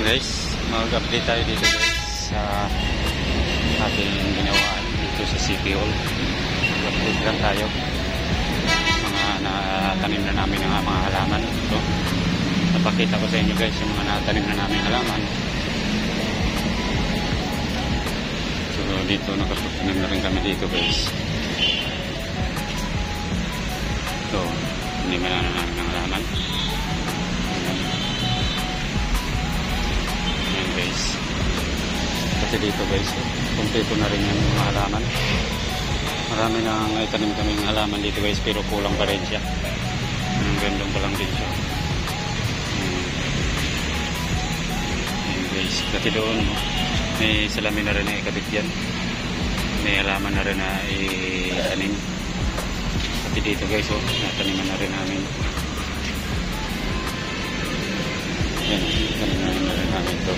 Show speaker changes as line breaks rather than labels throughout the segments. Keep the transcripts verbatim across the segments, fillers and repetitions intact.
Guys, mag-update tayo dito guys sa ating ginawaan dito sa City Hall. Mag-update lang tayo mga natanim na namin ng mga halaman. So, napakita ko sa inyo guys yung mga natanim na namin halaman. So dito nakapagtanim na rin kami dito guys. So hindi man na namin ng halaman. Ayan guys, kasi dito guys kompleto na rin yung mga halaman. Marami nang itanim kaming halaman dito guys, pero kulang pa rin siya. Ang gandong pa lang din siya. Ayan guys, kasi doon may salamin na rin na ikabit yan, may halaman na rin na itanim. Pati dito guys, oh, nataniman na rin namin. Yan, nataniman na rin namin ito.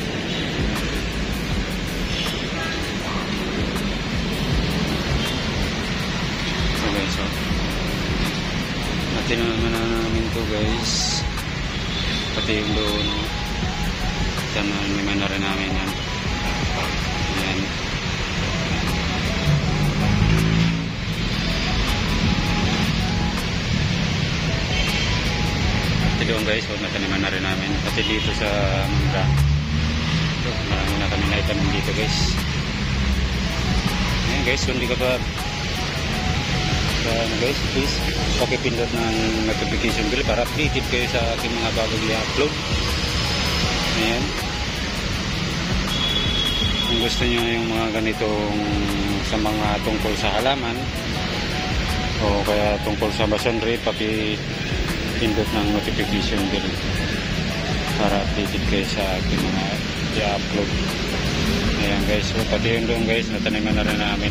So guys, oh, nataniman na namin ito guys. Pati yung doon, nataniman na rin namin yan. Yan. Doon guys, so nataniman na rin namin. Pati dito sa mangga, so, marami na kami naitanim dito guys. Ayan guys, kung hindi ka pa sa ano guys, please pakipindot ng notification bell para updated kayo sa aking mga bagong i-upload. Ayan, kung gusto nyo yung mga ganitong sa mga tungkol sa halaman o kaya tungkol sa masonry, paki pindot ng notification bell para updated kayo sa aking mga i-upload. Ayan guys, so pati yung doon guys, nataniman na rin namin.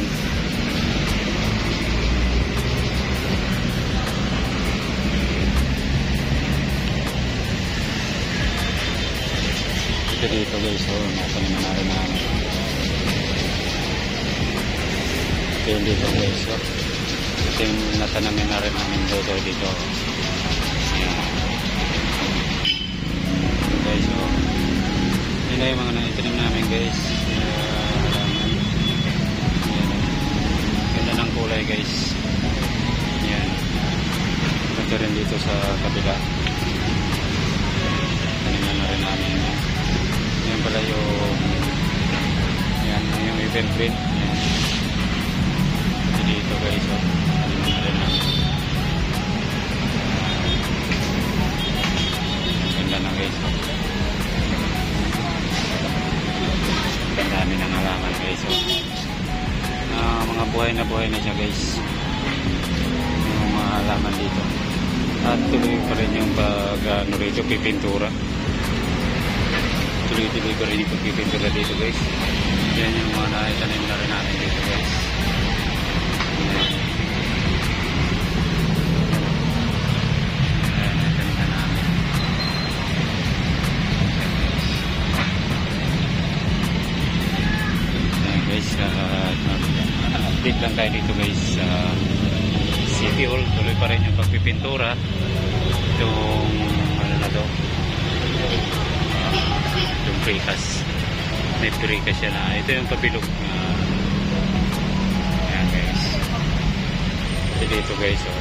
Ito dito guys, so nataniman na rin namin. Ito yung dito guys, so ito yung nataniman na rin namin dito dito. Guys, so yun na yung mga naitanim namin guys. Uh, halaman. Ganda ng kulay guys. Yan. Ito rin dito sa kabila. Taniman na rin namin. Yan pala yung yan yung evergreen. Yan. Ito dito guys. So, taniman na rin namin. Ganda na guys. Ang dami ng halaman guys. So, uh, mga buhay na buhay na siya guys, yung mga halaman dito. At tuloy pa rin yung pag ano rito, pipintura. Tuloy tuloy pa rin yung pagpipintura dito guys. Yan yung mga naitanim na rin natin dito guys. Yan. Guys, uh, update lang tayo dito guys sa uh, City Hall. Tuloy pa rin yung pagpipintura. Itong ano na to, uh, yung precast, may precast siya na ito yung pabilog. Uh, ayan guys, ito dito guys, so,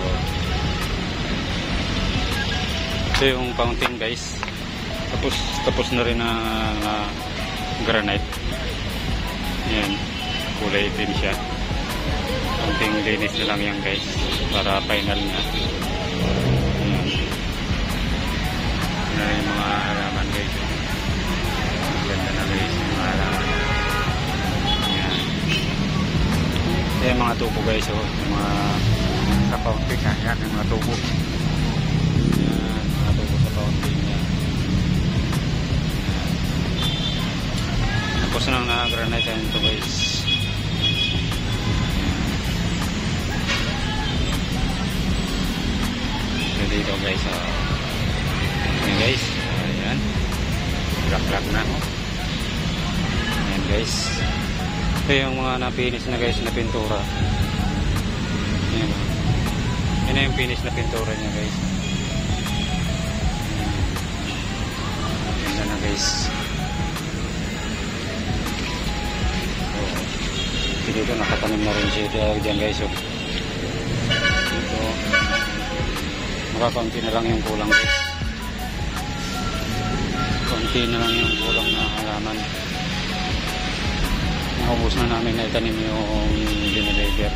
ito yung fountain guys. Tapos tapos na rin na, na granite. Yan, kulay itim siya. Konting linis na lang yan guys para final na. Yan. Yan yung mga halaman guys. Ganda na guys yung mga halaman. Yan. Yan yung mga tubo guys, oh. Yung mga sa fountain yan. Yan yung mga tubo. Yan, mga tubo sa fountain yan. Tapos nang na-granite yan ito guys. So dito guys, uh, ayan guys, ayan, black-black na. Ayan guys, ito yung mga na-finish na guys na pintura. Ayan, yan yung finish na pintura niya guys. Ganda na guys. dito, nakatanim na rin siya dyan guys. So, dito, makakaunti na lang yung kulang guys. Kaunti na lang yung kulang na halaman. Naubos na namin na itanim yung diniliver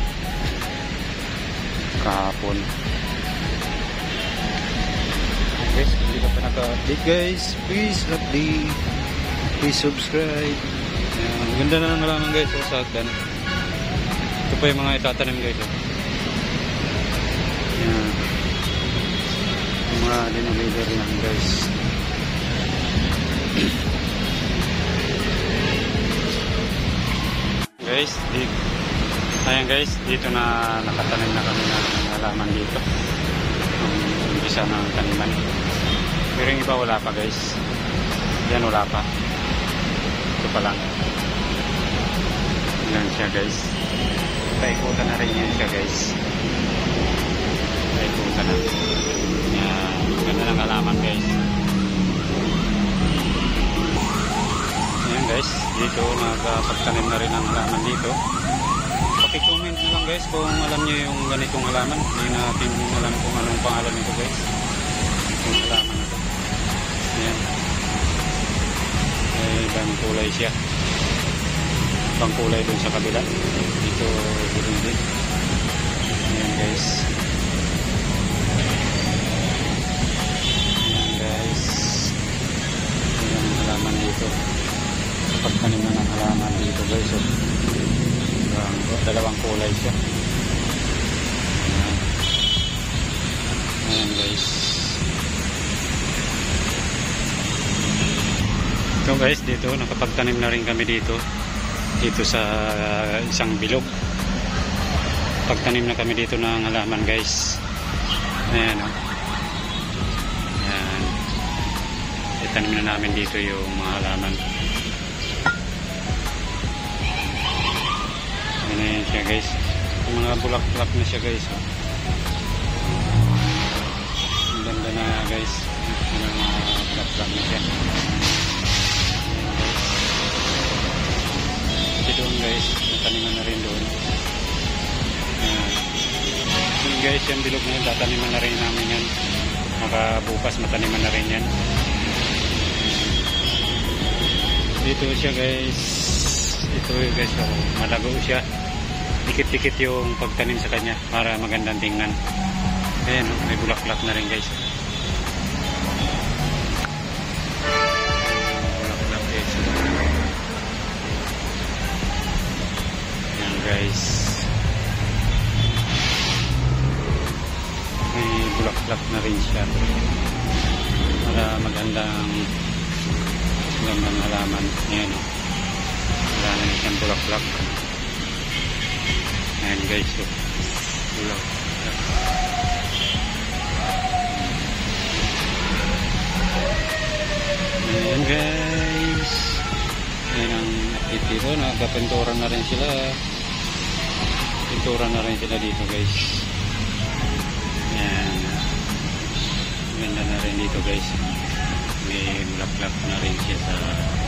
kahapon. Guys, kung hindi ka pa naka-update guys, please update, please subscribe. Ayan, ang ganda na ng halaman guys, oh, sa hagdan. Ito pa yung mga itatanim guys. Oh. Ayan, yung mga diniliver lang guys. Guys, di, ayan guys, dito na nakatanim na kami ng halaman dito. Yung umpisa ng taniman. Pero yung iba wala pa guys. Yan wala pa. Ito pa lang. Yan siya guys. Paikutan na rin yan siya guys. Paikutan na. Yan. Ganda ng halaman guys. Ayan guys. Dito nakapagtanim na rin ang halaman dito. Paki-comment na lang guys kung alam niyo yung ganitong halaman. Hindi natin alam kung anong pangalan nito guys. Yung halaman na ito. Ayan. Ay, ibang kulay siya. Ibang kulay dun sa kabila. Dito, dito din. Ayan guys. Ayan guys. Ayan ang halaman dito. Pagtanim na ng halaman dito guys. So, dalawang kulay siya. Ayan. Ayan guys. So guys, dito nakapagtanim na rin kami dito. Dito sa uh, isang bilog. Pagtanim na kami dito ng halaman guys. Ayan o. Oh. Ayan. Itanim na namin dito yung mga halaman. Ayan siya guys. Yung mga bulak-bulak na siya guys. Oh. Ang ganda na guys. Yung mga bulak-bulak na siya. Doon guys, nataniman na rin doon. Ayan. Yun guys, yung bilog na yun, tataniman na rin namin yan. Maka bukas mataniman na rin yan. Dito siya guys. Ito guys, oh, malago siya. Dikit-dikit yung pagtanim sa kanya para magandang tingnan. Ayan, oh, may bulak-bulak na rin guys. Bulak-bulak guys. Guys, may bulak-bulak na rin siya para magandang magandang halaman. Ayan o, wala na siyang bulak-bulak. Ayan guys, so, bulak-bulak. Ayan guys, ayan ang update dito. Nagkapenturan na rin sila. Pintura na rin sila dito guys. Ayan. Ganda na rin dito guys. May black-black na rin siya sa